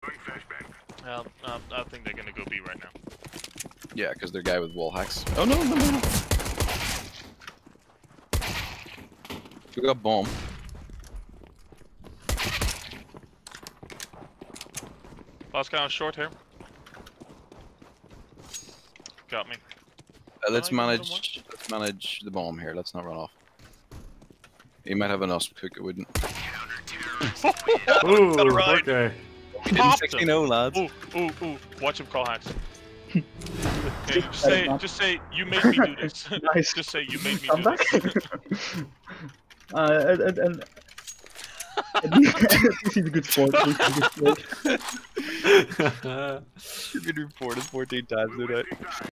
I think they're gonna go B right now. Yeah, because they're guy with wall hacks. Oh no, no, no, no. We got bomb. Last guy on short here. Got me. Let's manage the bomb here. Let's not run off. He might have an us cook. It wouldn't. Ooh, okay. We didn't 16-0, lads. Ooh. Watch him call hacks. Okay, just say you made me do this. Nice. Just say you made me Come do back. this. And he's a good sport. He's a good sport. You've been reported 14 times today.